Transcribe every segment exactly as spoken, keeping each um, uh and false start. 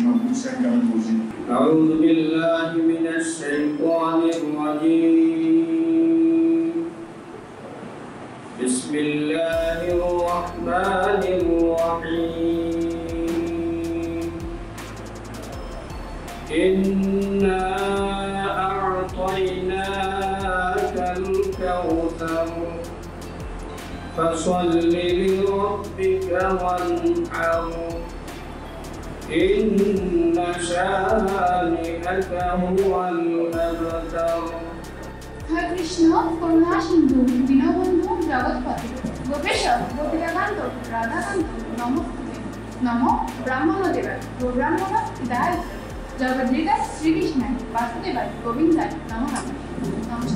أعوذ بالله من الشيطان الرجيم بسم الله الرحمن الرحيم إنا أعطيناك الكوثر فصل لربك وانحر إن شانئك هو الأبتر হরে কৃষ্ণ করুণা সিন্ধু দীনবন্ধু জগৎপতি গোপেশ গোপিকাকান্ত রাধাকান্ত নমস্তে নমো ব্রাহ্মণদেবায় গোব্রাহ্মণ দায় জগদ্বিদায় শ্রীকৃষ্ণায় বাসুদেবায় গোবিন্দায় নমো নমঃ নমস্কার।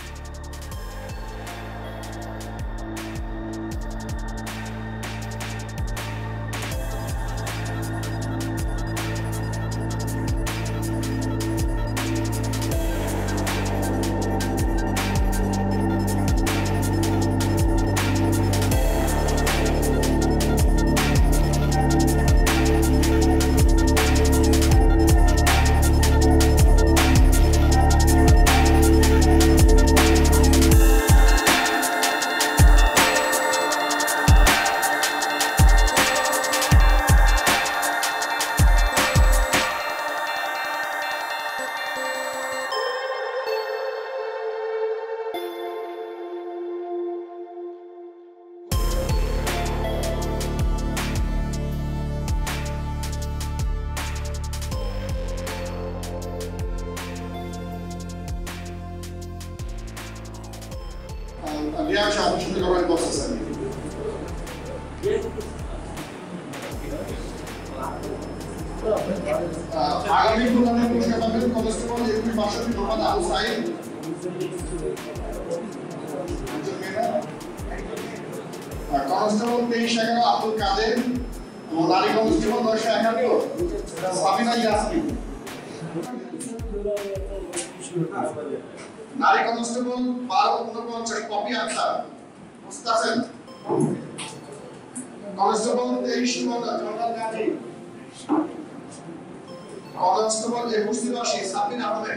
Abbiamo già un giorno di posto sempre. আগামী প্রোগ্রামে পুরস্কার পাবেন কনস্টেবল একুশ বাষট্টি মোহাম্মদ আবু সাইদ, কনস্টেবল তেইশ এগারো আব্দুল কাদের এবং নারী কনস্টেবল দশ এগারো সাবিনা ইয়াসমিন, নারী কনস্টেবল বারো উনপঞ্চাশ পপি আক্তার মুস্তাসেন, কনস্টেবল তেইশ কনস্টেবল একুশ তিরাশি Sabin Ahmed,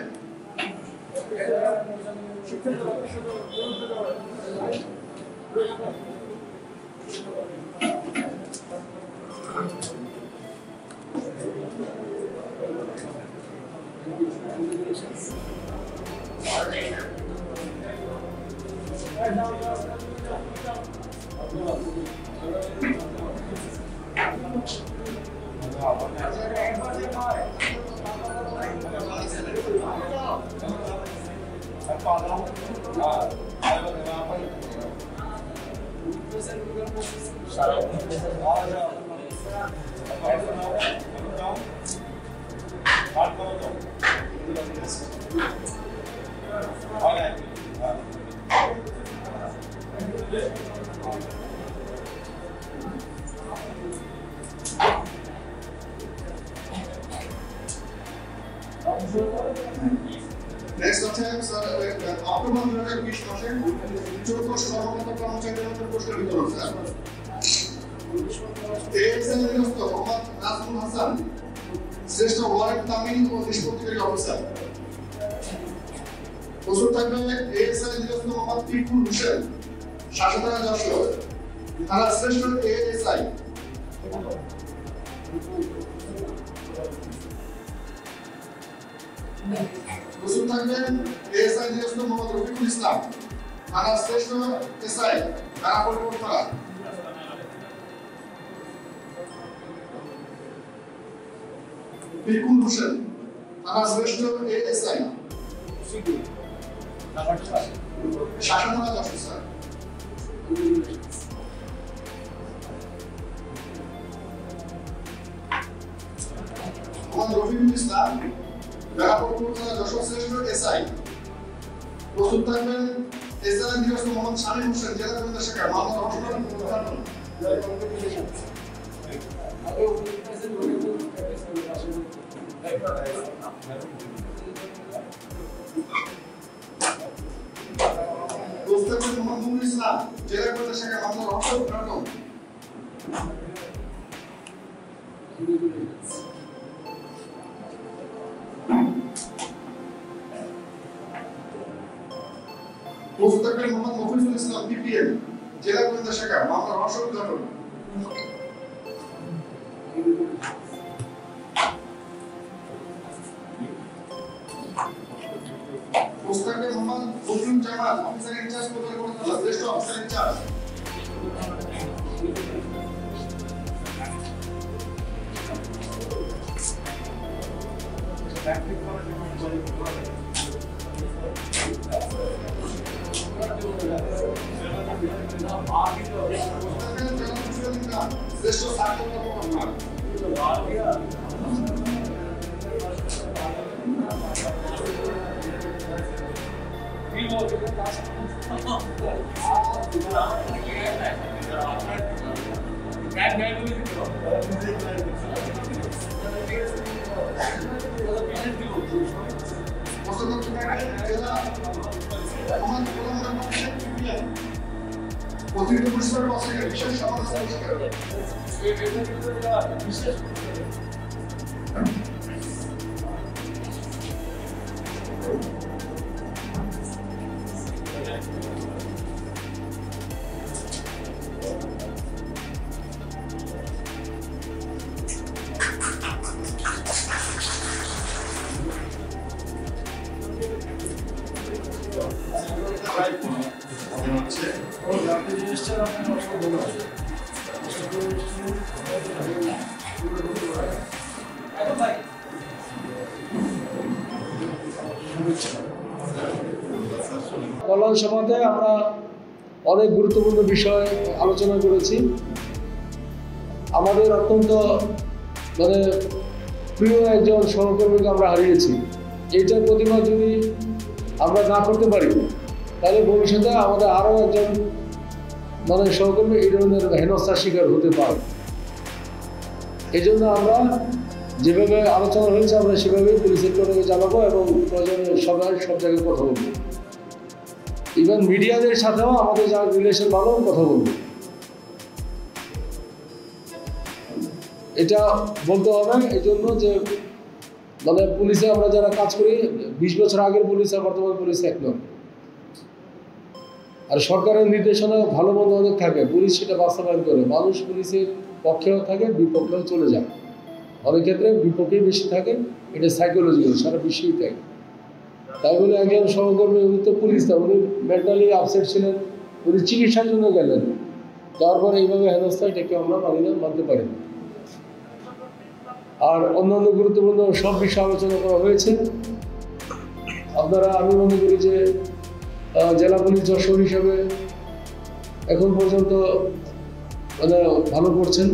Next attempt sir October দুই হাজার বিশ মাসে চৌদ্দ সর্বমত কর্মচারীদের মধ্যে পুরস্কার বিতরণ স্যার। এএসএল নিযুক্ত মোহাম্মদ নাজমুল হাসান শ্রেষ্ঠ ওয়ারেন্ট তামিল ও নিষ্পত্তিকারী অফিসার। প্রস্তুত থাকবে এএসএল নিযুক্ত মোহাম্মদ পিকুল হোসেন শাসনধারা যশোর থানা শ্রেষ্ঠ এএসআই। প্রস্তুত থাকবেন এএসআই নিযুক্ত মোহাম্মদ রফিকুল ইসলাম থানা শ্রেষ্ঠ এসআই দারাপুর কোটপাড়া। পিকুল হোসেন থানা শ্রেষ্ঠ এএসআই শাসনধারা যশোর স্যার। মোহাম্মদ রফিকুল ইসলাম দারাপুর কোটপাড়া যশোর শ্রেষ্ঠ এসআই। প্রস্তুত থাকবেন এসআই নিযুক্ত মোহাম্মদ শামীম হোসেন জেলা গোয়েন্দা শাখা মামলা হসপিটাল উদ্ঘাটন। প্রস্তুত মোহাম্মদ ইসলাম জেলা গোয়েন্দা শাখা মামলা হসপিটাল উদ্ঘাটন। প্রস্তুত থাকবেন মোহাম্মদ মফিজুল ইসলাম পিপিএম জেলা গোয়েন্দা শাখা মামলা রহস্য উদ্ঘাটন। প্রস্তুত থাকবেন মোহাম্মদ বদরুল জামাল অফিসার ইনচার্জ কোতোয়ালি থানা শ্রেষ্ঠ অফিসার ইনচার্জ। শ্রেষ্ঠ ছাত্র কর্মকর্তা অতিরিক্ত পুলিশ প্রসিকিউটর বিশেষ সমালোচনা বিশেষ কল্যাণ সভাতে আমরা অনেক গুরুত্বপূর্ণ বিষয় আলোচনা করেছি। আমাদের অত্যন্ত মানে প্রিয় একজন সহকর্মীকে আমরা হারিয়েছি। এইটার প্রতিবাদ যদি আমরা না করতে পারি তাহলে ভবিষ্যতে আমাদের আরও একজন মানে সহকর্মী এই ধরনের হেনস্থার শিকার হতে পারে। এই জন্য আমরা যেভাবে আলোচনা হয়েছে আমরা সেভাবেই পুলিশের তরফে জানাবো এবং প্রয়োজনে সবাই সব জায়গায় কথা বলবো। ইভেন মিডিয়াদের সাথেও আমাদের যারা রিলেশন ভালো কথা বলবো। এটা বলতে হবে এই জন্য যে মানে পুলিশে আমরা যারা কাজ করি বিশ বছর আগের পুলিশ আর বর্তমান পুলিশ এক নয়। আর সরকারের নির্দেশনা ভালো মন্দ অনেক থাকে, পুলিশ সেটা বাস্তবায়ন করে। মানুষ পুলিশের পক্ষেও থাকে বিপক্ষেও চলে যায়, অনেক ক্ষেত্রে বিপক্ষেই বেশি থাকে। এটা সাইকোলজিক্যাল, সারা বিশ্বেই থাকে। তাই বলে একজন সহকর্মী উনি তো পুলিশ না, উনি মেন্টালি আপসেট ছিলেন, উনি চিকিৎসার জন্য গেলেন। তারপর এইভাবে হেনস্থা এটাকে আমরা মানি না, মানতে পারি না। আর অন্যান্য গুরুত্বপূর্ণ সব বিষয় আলোচনা করা হয়েছে। আপনারা আমি মনে করি যে জেলা পুলিশ যশোর হিসাবে এখন পর্যন্ত মানে ভালো করছেন,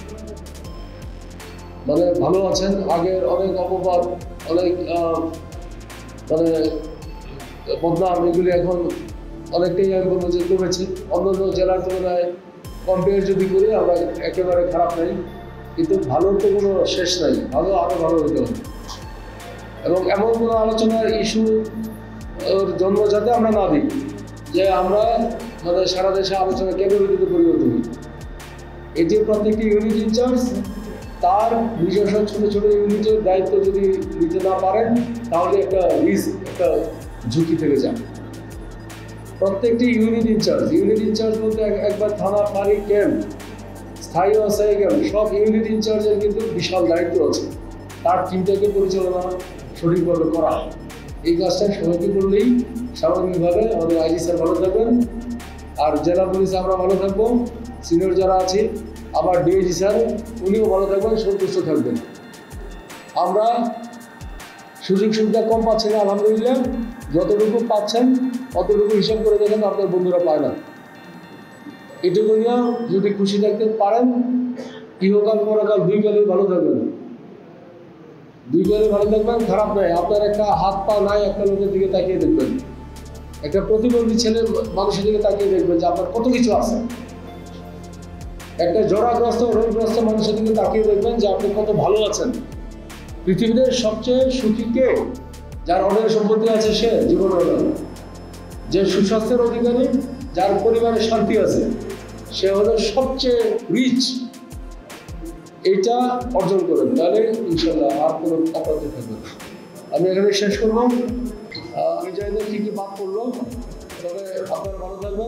মানে ভালো আছেন। আগের অনেক অপবাদ, অনেক মানে বদনাম এগুলি এখন অনেকটাই আমি বলবো যে কমেছে। অন্যান্য জেলার তুলনায় কম্পেয়ার যদি করি আমরা একেবারে খারাপ নাই, কিন্তু ভালোর তো কোনো শেষ নাই, ভালো আরও ভালো হতে হবে। এবং এমন কোনো আলোচনার ইস্যু জন্ম যাতে আমরা না দিই যে আমরা মানে সারা দেশে আলোচনা ক্যাপাবিলিটিতে পরিণত হই। এই যে প্রত্যেকটি ইউনিট ইনচার্জ তার নিজস্ব ছোটো ছোটো ইউনিটের দায়িত্ব যদি নিতে না পারেন তাহলে একটা রিস্ক, একটা ঝুঁকি থেকে যায়। প্রত্যেকটি ইউনিট ইনচার্জ ইউনিট ইনচার্জ বলতে একবার থানা, ফাঁড়ি, ক্যাম্প, স্থায়ী অস্থায়ী ক্যাম্প, সব ইউনিট ইনচার্জের কিন্তু বিশাল দায়িত্ব আছে। তার টিমটাকে পরিচালনা সঠিকভাবে করা, এই কাজটা সবাইকে করলেই স্বাভাবিকভাবে আমাদের আইজি স্যার ভালো থাকবেন, আর জেলা পুলিশ আমরা ভালো থাকবো, সিনিয়র যারা আছি, আবার ডিআইজি স্যার উনিও ভালো থাকবেন, সন্তুষ্ট থাকবেন। আমরা সুযোগ সুবিধা কম পাচ্ছি না, আলহামদুলিল্লাহ। যতটুকু পাচ্ছেন অতটুকু হিসাব করে দেখেন আপনার বন্ধুরা পায় না। এটুকু নিয়েও যদি খুশি থাকতে পারেন, ইহকাল পরকাল দুই কালেই ভালো থাকবেন, দুই কালে ভালো থাকবেন, খারাপ নয়। আপনার একটা হাত পা নাই, একটা লোকের দিকে তাকিয়ে দেখবেন, একটা প্রতিবন্ধী ছেলে মানুষের দিকে তাকিয়ে দেখবেন যে আপনার কত কিছু আছে। একটা জরাগ্রস্ত রোগগ্রস্ত মানুষের দিকে তাকিয়ে দেখবেন যে আপনি কত ভালো আছেন। পৃথিবীতে সবচেয়ে সুখী কে? যার অনেক সম্পত্তি আছে সে জীবন, যে সুস্বাস্থ্যের অধিকারী, যার পরিবারে শান্তি আছে, সে হলো সবচেয়ে রিচ। এইটা অর্জন করেন, তাহলে ইনশাল্লাহ আর কোনো অপরাধী থাকবে না। আমি এখানে শেষ করবো। আমি জানি না কি কি বাদ পড়লো। তবে আপনারা ভালো থাকবেন।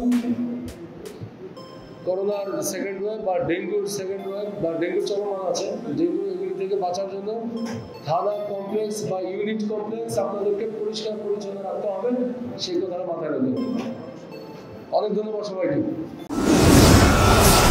করোনার সেকেন্ড ওয়েভ বা ডেঙ্গুর সেকেন্ড ওয়েভ বা ডেঙ্গু চলমান আছে, ডেঙ্গু এগুলি থেকে বাঁচার জন্য থানা কমপ্লেক্স বা ইউনিট কমপ্লেক্স আপনাদেরকে পরিষ্কার পরিচ্ছন্ন রাখতে হবে, সেই কথাটা মাথায় রাখবেন। অনেক ধন্যবাদ সবাইকে।